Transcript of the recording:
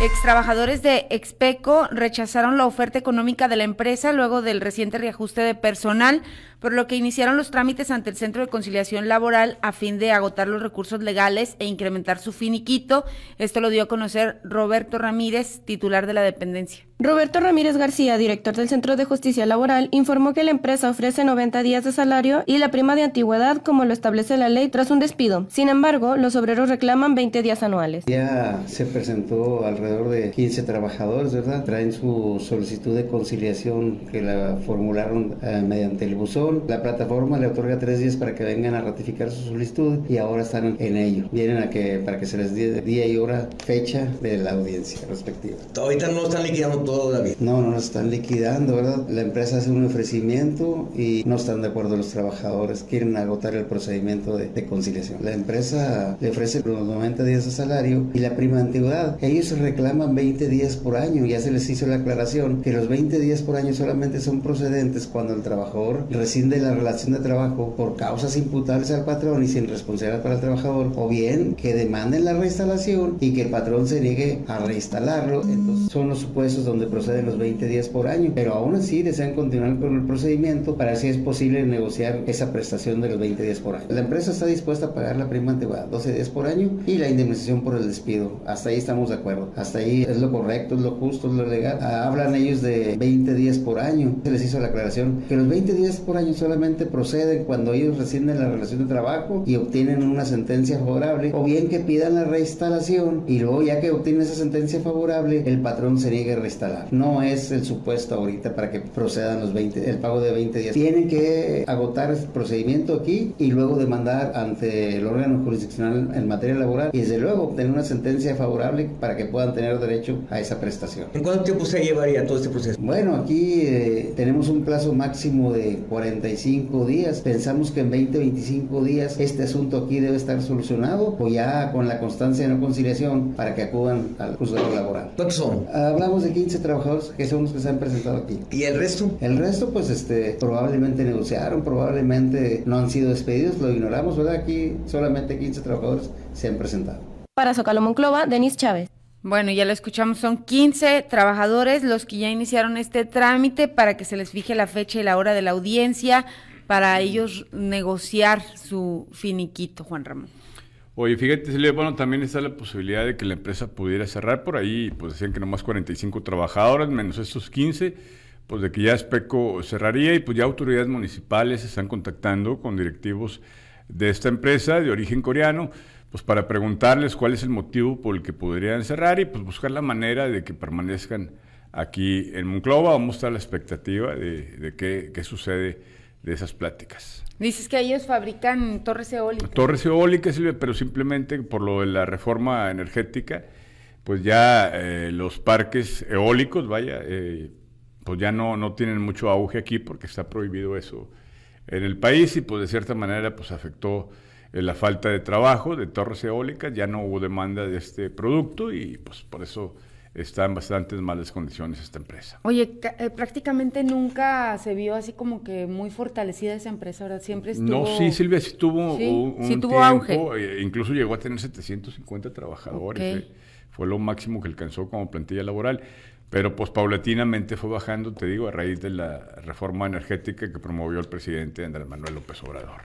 Extrabajadores de Expeco rechazaron la oferta económica de la empresa luego del reciente reajuste de personal, por lo que iniciaron los trámites ante el Centro de Conciliación Laboral a fin de agotar los recursos legales e incrementar su finiquito. Esto lo dio a conocer Roberto Ramírez, titular de la dependencia. Roberto Ramírez García, director del Centro de Justicia Laboral, informó que la empresa ofrece 90 días de salario y la prima de antigüedad como lo establece la ley tras un despido. Sin embargo, los obreros reclaman 20 días anuales. Ya se presentó alrededor de 15 trabajadores, ¿verdad? Traen su solicitud de conciliación que la formularon mediante el buzón. La plataforma le otorga 3 días para que vengan a ratificar su solicitud y ahora están en ello. Vienen para que se les dé día y hora, fecha de la audiencia respectiva. Ahorita no están liquidando todo, David. No nos están liquidando, ¿verdad? La empresa hace un ofrecimiento y no están de acuerdo los trabajadores. Quieren agotar el procedimiento de conciliación. La empresa le ofrece los 90 días de salario y la prima de antigüedad. Ellos reclaman 20 días por año. Ya se les hizo la aclaración que los 20 días por año solamente son procedentes cuando el trabajador rescinde la relación de trabajo por causas imputables al patrón y sin responsabilidad para el trabajador, o bien que demanden la reinstalación y que el patrón se niegue a reinstalarlo. Entonces son los supuestos donde proceden los 20 días por año, pero aún así desean continuar con el procedimiento para ver si es posible negociar esa prestación de los 20 días por año. La empresa está dispuesta a pagar la prima antigüedad 12 días por año y la indemnización por el despido. Hasta ahí estamos de acuerdo, hasta ahí es lo correcto, es lo justo, es lo legal. Hablan ellos de 20 días por año. Se les hizo la aclaración que los 20 días por año solamente proceden cuando ellos rescinden la relación de trabajo y obtienen una sentencia favorable, o bien que pidan la reinstalación y luego, ya que obtienen esa sentencia favorable, el patrón se niegue a reinstalar. No es el supuesto ahorita para que procedan el pago de 20 días. Tienen que agotar el procedimiento aquí y luego demandar ante el órgano jurisdiccional en materia laboral y desde luego obtener una sentencia favorable para que puedan tener derecho a esa prestación. ¿En cuánto tiempo se llevaría todo este proceso? Bueno, aquí tenemos un plazo máximo de 45 días. Pensamos que en 20-25 días este asunto aquí debe estar solucionado, o ya con la constancia de no conciliación para que acudan al juzgado laboral. ¿Cuántos son? Hablamos de 15 trabajadores que son los que se han presentado aquí. ¿Y el resto? El resto pues probablemente negociaron, probablemente no han sido despedidos, lo ignoramos, ¿verdad? Aquí solamente 15 trabajadores se han presentado. Para Zócalo Monclova, Denis Chávez. Bueno, ya lo escuchamos, son 15 trabajadores los que ya iniciaron este trámite para que se les fije la fecha y la hora de la audiencia para ellos negociar su finiquito, Juan Ramón. Oye, fíjate, Silvia, bueno, también está la posibilidad de que la empresa pudiera cerrar por ahí, pues decían que nomás 45 trabajadores, menos estos 15, pues de que ya Expeco cerraría y pues ya autoridades municipales se están contactando con directivos de esta empresa de origen coreano, pues para preguntarles cuál es el motivo por el que podrían cerrar y pues buscar la manera de que permanezcan aquí en Monclova. Vamos a estar a la expectativa de qué sucede de esas pláticas. Dices que ellos fabrican torres eólicas. Torres eólicas, Silvia, pero simplemente por lo de la reforma energética, pues ya los parques eólicos, pues ya no tienen mucho auge aquí porque está prohibido eso en el país y pues de cierta manera pues afectó la falta de trabajo de torres eólicas, ya no hubo demanda de este producto y pues por eso está en bastantes malas condiciones esta empresa. Oye, prácticamente nunca se vio así como que muy fortalecida esa empresa, ¿verdad? Siempre estuvo... No, sí, Silvia, sí tuvo un tuvo tiempo, auge. Incluso llegó a tener 750 trabajadores, Okay. Fue lo máximo que alcanzó como plantilla laboral, pero pues paulatinamente fue bajando, te digo, a raíz de la reforma energética que promovió el presidente Andrés Manuel López Obrador.